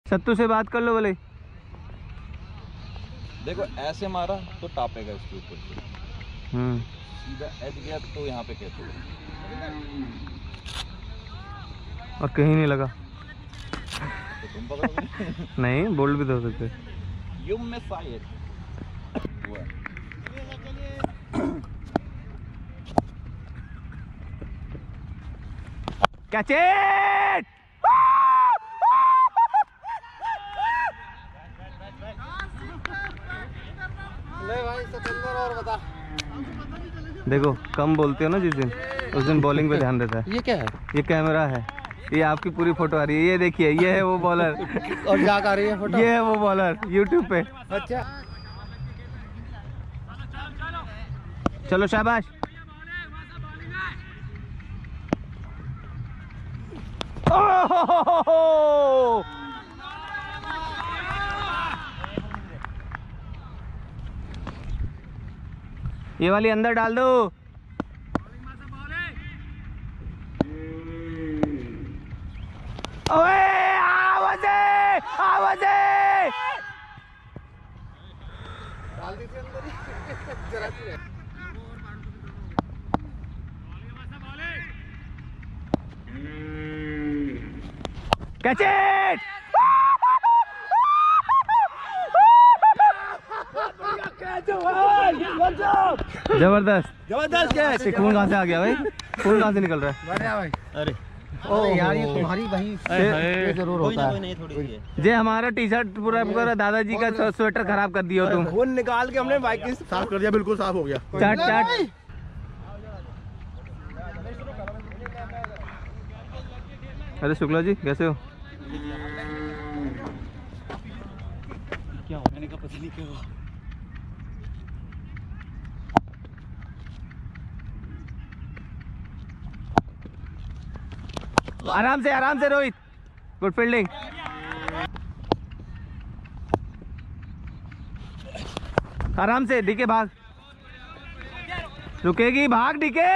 सत्तू से बात कर लो बोले। देखो ऐसे मारा तो टापेगा इसके ऊपर से, सीधा एज गया तो यहाँ पे कहते हैं, और कहीं नहीं लगा तो तुम पकड़ोगे। नहीं बोल्ड भी तो हो सकते। यू में शायद हुआ। Catch it. ले भाई सतेंद्र और बता। देखो कम बोलते हो ना जिस दिन, उस दिन बॉलिंग पे ध्यान देता है। ये क्या है? ये कैमरा है, ये आपकी पूरी फोटो आ रही है। ये देखिए, ये है वो बॉलर और जा आ रही है फोटो? ये है वो बॉलर यूट्यूब पे। अच्छा चलो शाबाश। ओह ये वाली अंदर डाल दो। ओए आवाज़ डाल दी थी अंदर ही जरा सी है। Catch it. जबरदस्त जबरदस्त कैच। खून कहाँ से आ गया भाई? खून कहाँ से निकल रहा है? बढ़िया भाई। अरे अरे यार ये तुम्हारी वही ये जरूर होता है। नहीं थोड़ी सी है। जे हमारा टी शर्ट पूरा दादाजी का स्वेटर खराब कर दिया हो तुम। खून निकाल के हमने बाइक साफ कर दिया, बिल्कुल साफ हो गया। चाट चाट। अरे शुक्ला जी कैसे हो? क्या हो? मैंने कहा पता नहीं क्या हुआ। आराम से रोहित, गुड फील्डिंग। आराम से डीके भाग, रुकेगी भाग डीके।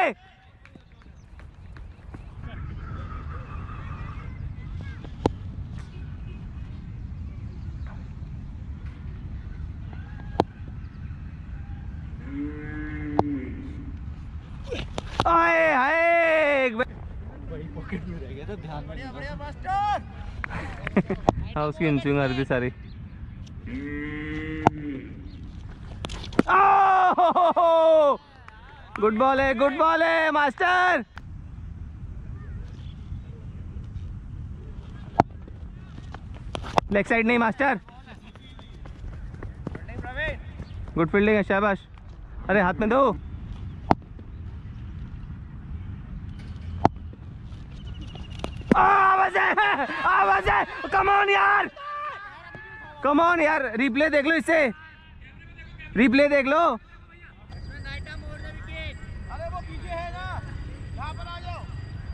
आए हाय बड़ी पॉकेट में रह गया था, ध्यान में नहीं। बढ़िया मास्टर। हाँ उसकी इंचिंग आ रही थी सारी। गुड बॉल है मास्टर। लेग साइड नहीं मास्टर। गुड फील्डिंग है, शाबाश। अरे हाथ में दो। आवाज है। कम ऑन यार, रिप्ले देख लो, इससे रिप्ले देख लो। अरे वो पीछे है ना, यहाँ पर आ जाओ।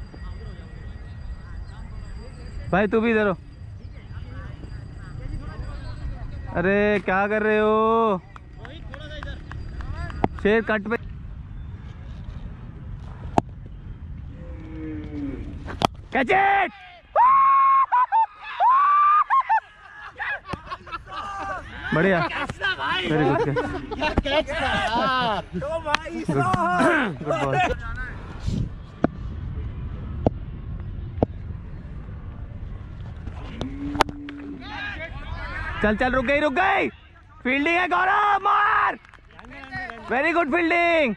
भाई तू भी इधर हो। अरे क्या कर रहे हो? शेर कट पे। Catch it. बढ़िया, वेरी गुड कैच था यार। तो भाई गुड बॉल। चल रुक गई। फील्डिंग है गौरव, मार। Very good fielding.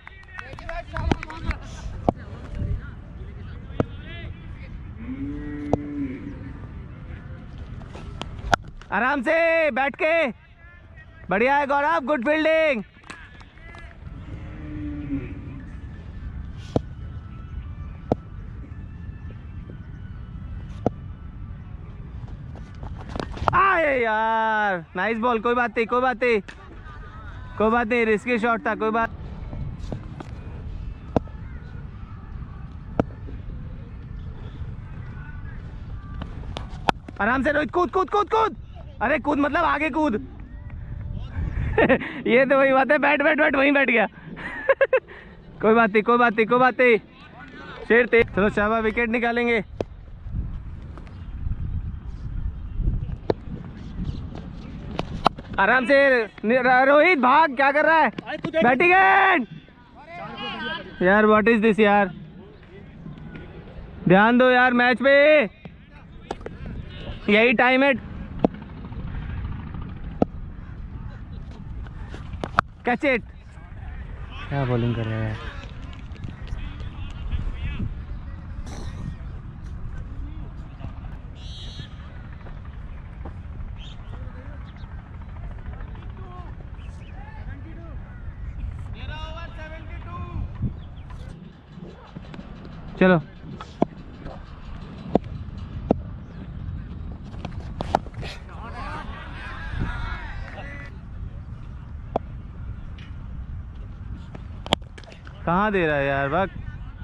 आराम से बैठ के। बढ़िया है गौरव, गुड फील्डिंग। आए यार, नाइस बॉल। कोई बात नहीं, रिस्की शॉट था, कोई बात। आराम से रोहित, कूद। अरे कूद मतलब आगे कूद। ये तो वही बात है, बैट वहीं बैठ गया। कोई बात नहीं। शेर तेज। चलो शाबाश, विकेट निकालेंगे। आराम से रोहित, भाग, क्या कर रहा है? बैटिंग एंड यार, व्हाट इज दिस यार, ध्यान दो यार मैच पे, यही टाइम है। कैच इट, क्या बॉलिंग कर रहा है यार। चलो कहाँ दे रहा है यार, वक्त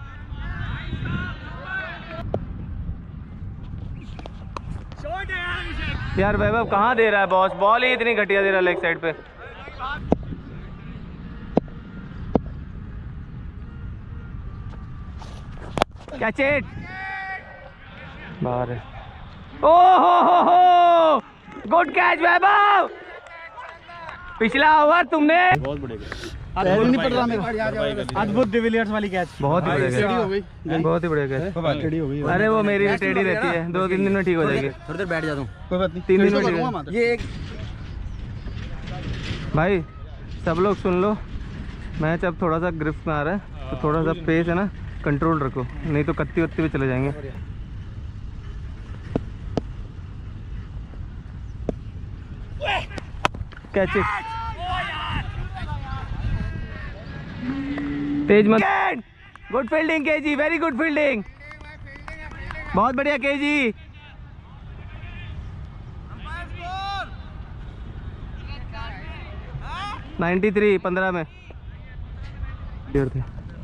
यार। वैभव कहाँ दे रहा है बॉस, बॉल ही इतनी घटिया दे रहा है लेग साइड पे। कैच इट, बाहर है। ओ हो, गुड कैच वैभव, पिछला ओवर तुमने बहुत बढ़िया, नहीं पड़ रहा मेरे, अद्भुत डिविलियर्स वाली कैच, बहुत ही बढ़िया कैच, बहुत ही बढ़िया कैच। अरे वो मेरी टेढ़ी रहती है, 2-3 दिन में ठीक हो जाएगी। थोड़ी देर बैठ जाता हूँ, कोई बात नहीं, 3 दिन में ठीक। ये एक भाई सब लोग सुन लो, मैच अब थोड़ा सा ग्रिप में आ रहा है, तो थोड़ा सा पेस है ना, कंट्रोल रखो, नहीं तो कत्ती वत्ती पे चले जाएंगे। कैच इट, तेज मत, good fielding KG, very good fielding, बहुत बढ़िया केजी। हाँ 93 15 में थे।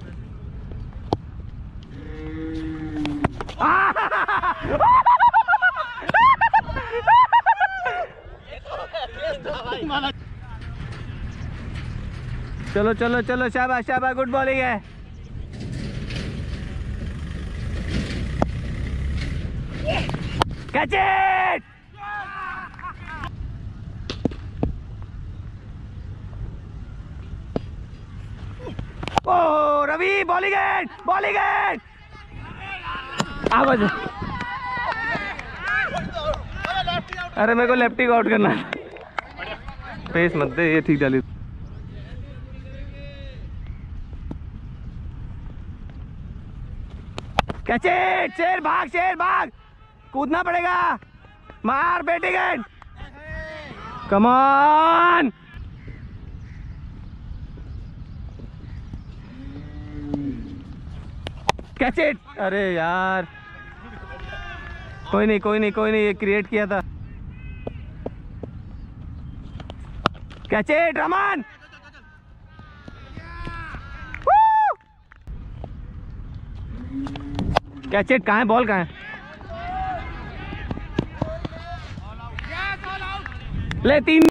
चलो चलो चलो, शाबाश शाबाश, गुड बॉलिंग है। कैच इट, ओ Ravi, bowling end, bowling end, आवाज। अरे मेरे को लेफ्टी को आउट करना है, पेस मत दे, ये ठीक डाली। कैच इट, शेर भाग, शेर भाग, कूदना पड़ेगा, मार batting end, come on. Catch it, अरे यार, कोई नहीं कोई नहीं कोई नहीं, ये क्रिएट किया था। Catch it Raman, catch it, कहाँ है बॉल, कहाँ है? ले 3